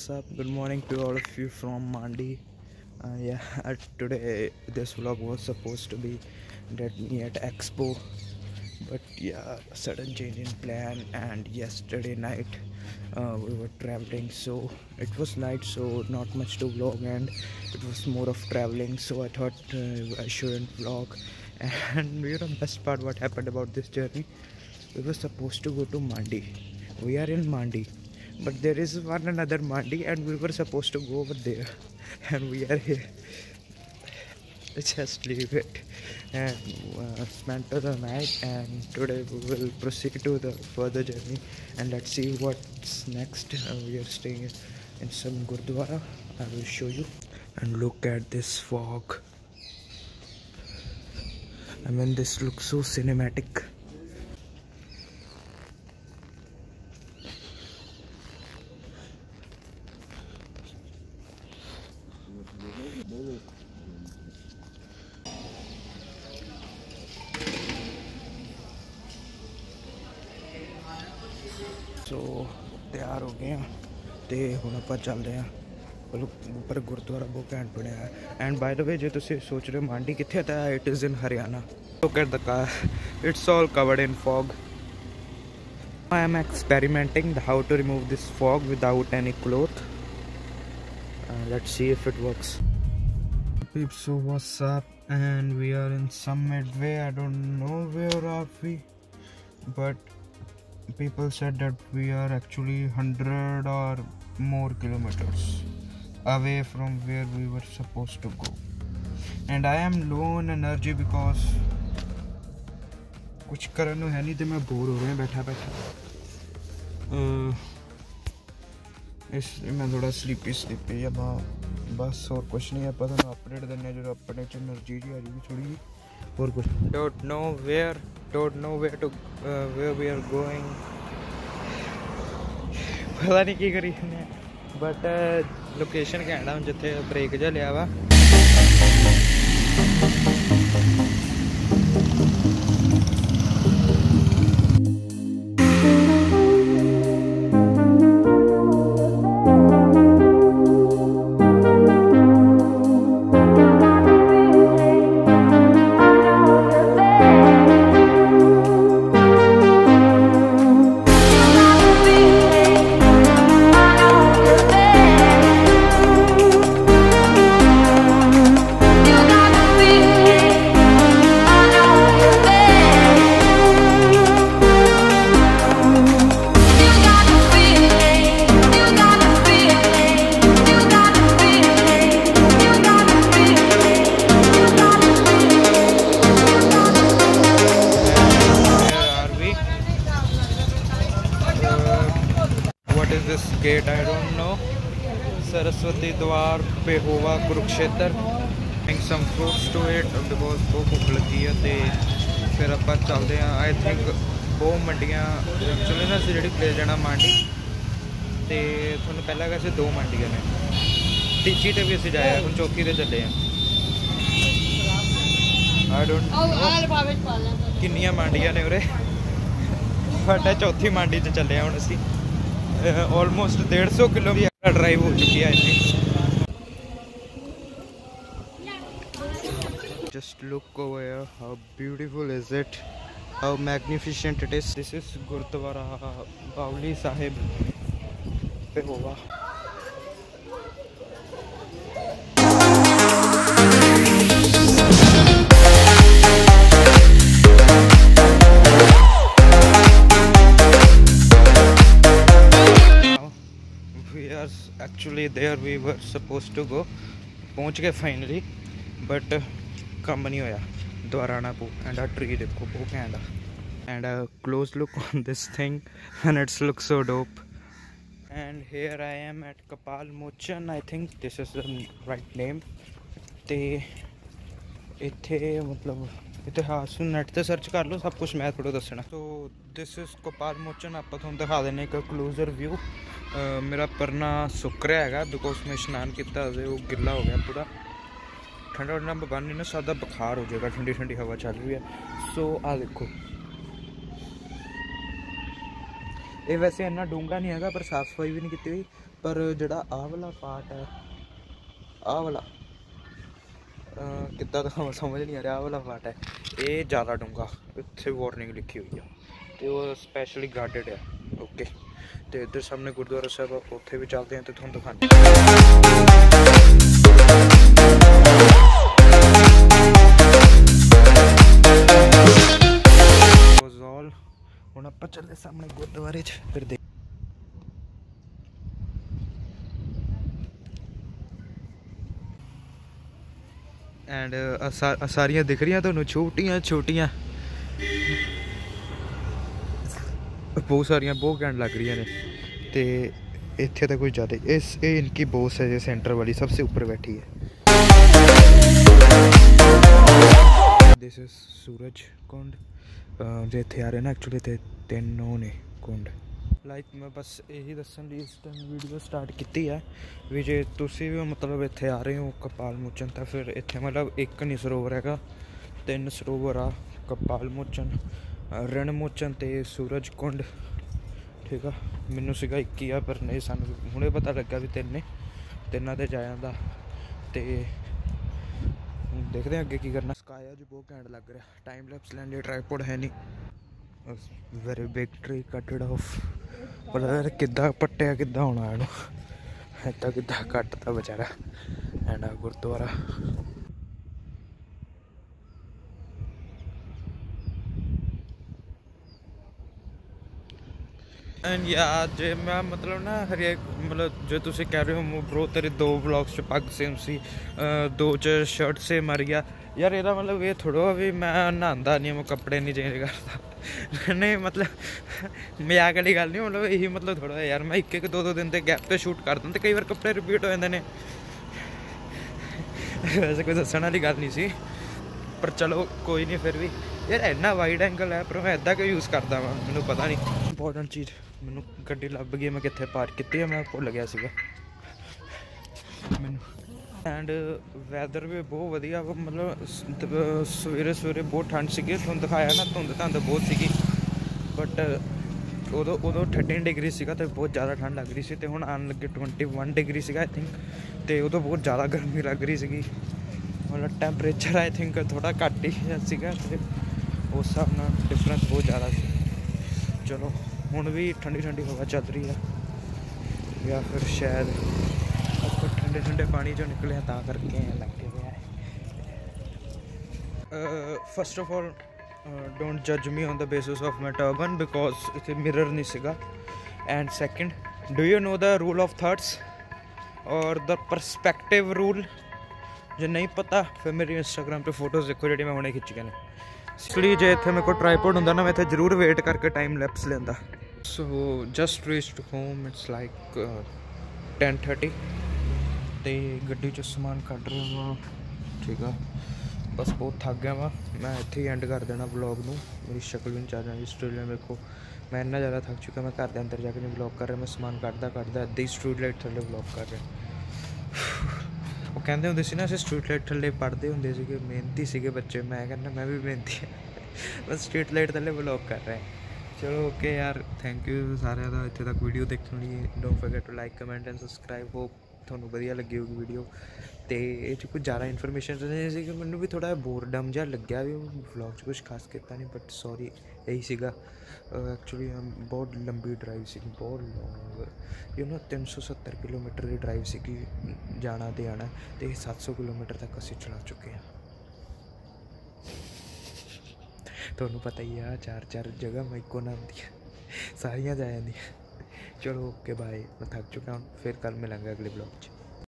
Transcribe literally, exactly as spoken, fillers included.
what's up? Good morning to all of you from Mandi. Uh, yeah, today this vlog was supposed to be get me at Expo, but yeah, sudden change in plan. And yesterday night uh, we were traveling, so it was night, so not much to vlog, and it was more of traveling. So I thought uh, I shouldn't vlog. And you know, best part what happened about this journey? We were supposed to go to Mandi. We are in Mandi, but there is one another Mandi, and we were supposed to go over there, and we are here. Let's just leave it and uh, spend the night, and today we will proceed to the further journey, and let's see what's next. Uh, we are staying in some Gurdwara. I will show you. And look at this fog. I mean, this looks so cinematic. सो तैयार हो गए हैं तो हुण आपां चलदे हां ऊपर गुरुद्वारा बहुत घैंट बनिया है. एंड बाय द वे जो तुसीं सोच रहे हो मांडी कित्थे है, तां it is in Haryana. Look at the car, it's all covered in fog. I am experimenting how to remove this fog without any cloth. Uh, let's see if it works. Peeps, so what's up? And we are in some midway. I don't know where are we, but people said that we are actually one hundred or more kilometers away from where we were supposed to go. And I am low on energy because कुछ करने को है नहीं, तो मैं bore हो रहा हूँ बैठा बैठा. इसलिए मैं थोड़ा स्लीपी स्लीपी या बस, और कुछ नहीं है. पता अपडेट देने जो अपने च एनर्जी जी आ जाएगी थोड़ी जी, और कुछ. Don't know where don't know where to where we are going. पता नहीं की करी ने, बट लोकेशन कहना हूँ जिथे ब्रेक जा लिया वा. This gate I don't know. Saraswati Dwar Pehowa Kurukshetra. Bring some fruits to it because बहुत भूख लगी है. ते फिर ਆਪਾਂ ਚੱਲਦੇ ਹਾਂ. I think ਬਹੁਤ ਮੰਡੀਆਂ ਐਕਚੁਅਲੀ ਨਾ ਅਸੀਂ ਜਿਹੜੀ ਪਲੇਸ ਜਾਣਾ ਮਾਂਡੀ, ਤੇ ਤੁਹਾਨੂੰ ਪਹਿਲਾਂ ਕਿਹਾ ਸੀ ਦੋ ਮੰਡੀਆਂ ਨੇ, ਤੀਜੀ ਤੇ ਵੀ ਅਸੀਂ ਜਾਇਆ, ਹੁਣ ਚੌਥੀ ਤੇ ਚੱਲੇ ਹਾਂ. I don't know ਕਿੰਨੀਆਂ ਮੰਡੀਆਂ ਨੇ ਉਰੇ, ਬਟ ਚੌਥੀ ਮੰਡੀ 'ਚ ਚੱਲੇ ਹਾਂ ਹੁਣ ਅਸੀਂ. ऑलमोस्ट डेढ़ सौ किलोमीटर ड्राइव हो चुकी है I think. Just look over here, how beautiful is it, how magnificent it is. This is Gurdwara Baoli Sahib Pehowa. Actually there we were supposed to go. पहुँच गए फाइनली, बट कम नहीं होया. दोबारा आना पो. एंड आ ट्री देखो बहुत घैंट. And a close look on this thing and it looks so dope. And here I am at Kapal Mochan. I think this is the right name. ते इत्थे मतलब इतिहास नैट ते सर्च कर लो, सब कुछ मैं थोड़ा दसना. तो दिस इज कपाल मोचन. आप तुहानूं दिखा देने एक क्लोजर व्यू. मेरा परना सुक रहा है बिकॉज मैं इशनान किया, वो गिला हो गया पूरा. ठंडा ठंडा बन नहीं ना सादा, बुखार हो जाएगा. ठंडी ठंडी हवा चल रही है. सो आ देखो ये वैसे इन्ना डूंगा नहीं है पर साफ सफाई भी नहीं की हुई। पर जोड़ा आ वाला पार्ट है आ वाला कितना दिखावा समझ नहीं आ रहा। आ वाला पार्ट है ये ज़्यादा डूंगा, इतने वार्निंग लिखी हुई है तो वो स्पैशली गार्डेड है। ओके तो इधर सामने गुरुद्वारा साहब आप उत्थे भी चलते हैं तो थोड़ा दिखाने। हुण आपां चले सामने गुरुद्वारे च फिर देख। एंड सारियां दिख रही तुहानूं छोटियां छोटियां बहुत सारियां बहुत घैंट लग रही ने। तो इत्थे तो कोई ज़्यादा इस ये इनकी बोस है जो सेंटर वाली सबसे ऊपर बैठी है। दिस इज सूरज कुंड जो इत्थे आ रहे ना एक्चुअली तो तीन वो ने कुंड। लाइक मैं बस यही दसन लई इस टाइम वीडियो स्टार्ट की है भी जे तुसी भी मतलब इत्थे आ रहे हो कपाल मोचन तो फिर इत्थे मतलब एक नहीं सरोवर हैगा, तीन सरोवर आ कपाल मोचन, रण मोचन ते सूरज कुंड। ठीक है मैनू सीगा एक ही आ पर नहीं सानू हुणे पता लगा भी तिन ने तिना ते जा जांदा। ते देखते हैं अगे की करना। स्काई अज बहुत घैंट लग रहा। टाइम लैप्स लैन ट्राईपॉड है नहीं। Very big tree cutted off पता यार किदा पट्टिया किदा होना इनू इदा किदा कटता बेचारा। एंड गुरुद्वारा एंड यार जे मैं मतलब ना हरेक मतलब जो तुम कह रहे हो ब्रो तेरे दो ब्लॉग्स च पग सेम सी दो च शर्ट सेम आ रही है यार। ਇਹਦਾ मतलब ये थोड़ा भी मैं नहांदा नहीं मैं कपड़े नहीं चेंज करता नहीं मतलब मजाक वाली गल नहीं मतलब यही मतलब थोड़ा यार मैं एक एक दो दो दिन के गैप पे शूट करदा तो कई बार कपड़े रिपीट हो जाते हैं। वैसे कोई दसण वाली गल नहीं सी पर चलो कोई नहीं फिर भी यार इन्ना वाइड एंगल है पर मैं इदा क्यों यूज़ करदा वा मैनू पता नहीं। इंपॉर्टेंट चीज़ मैनू गड्डी लभ गई मैं कित्थे पार्क की है मैं भुल गया सीगा मैनू। एंड वैदर भी बहुत वधिया मतलब सवेरे सवेरे बहुत ठंड सी तुहानूं दिखाया ना धुंध धुंध बहुत सी बट उदों उदों थर्टीन डिग्री सीगा तो बहुत ज़्यादा ठंड लग रही सी ते हुण आन लगे ट्वेंटी वन डिग्री सीगा आई थिंक तो उदों बहुत ज़्यादा गर्मी लग रही सी मतलब टैंपरेचर आई थिंक थोड़ा घट ही सीगा ते उस हिसाब नाल डिफरेंस बहुत ज़्यादा सी। चलो हुण भी ठंडी ठंडी हवा चल रही है या फिर शायद आप ठंडे ठंडे पानी चो निकले ता करके लगे हुए हैं। फर्स्ट ऑफ ऑल डोंट जज me on the basis of my turban because इतने मिरर नहीं सीगा। And second do you know the rule of thirds और द परस्पैक्टिव रूल जो नहीं पता फिर मेरी इंस्टाग्राम पे फोटोज़ देखो जी मैं हुणे खिच्चियां ने। इसलिए जे इत्थे मेरे को ट्राईपॉड हुंदा ना मैं इत्थे जरूर वेट करके टाइम लैप्स लेंदा। So just reached home it's like ten thirty तो गड्डी च समान कढ़ रहा वा। ठीक है बस बहुत थक गया वा मैं इत्थे ही एंड कर देना ब्लॉग नूं। मेरी शक्ल भी नहीं चल रही स्टूडियो देखो मैं इन्ना ज़्यादा थक चुका मैं घर के अंदर जाके नहीं ब्लॉग कर रहा मैं समान कढ़दा कढ़दा अद्धी स्ट्रीट लाइट थल्ले ब्लॉग कर रहा। वो कहते होंगे सी ना असीं स्ट्रीट लाइट थल्ले पढ़ते होंगे सीगे मेहनती सीगे बच्चे मैं कहना मैं भी मेहनती है बस स्ट्रीट लाइट थल्ले ब्लॉग कर रहा है। चलो ओके यार थैंक यू सारे का इतने तक वीडियो देखने लिए। Don't forget to like comment and subscribe hope थोड़ा वधिया लगी होगी वीडियो। तो ये कुछ ज़्यादा इन्फॉर्मेशन नहीं कि मैंने भी थोड़ा बोरडम जहा लग्या भी व्लॉग कुछ खास किया नहीं बट सॉरी यही सीगा एक्चुअली बहुत लंबी ड्राइव सी बहुत लॉन्ग यू नो तीन सौ सत्तर किलोमीटर की ड्राइव सी जाना तो आना तो सत्त सौ किलोमीटर तक असी चला चुके हैं। तुहानूं पता ही है चार चार जगह मैं इको ना आती सारियां जा जांदियां। चलो ओके बाय मैं थक चुका हूँ फिर कल मिलेंगे अगले ब्लॉग।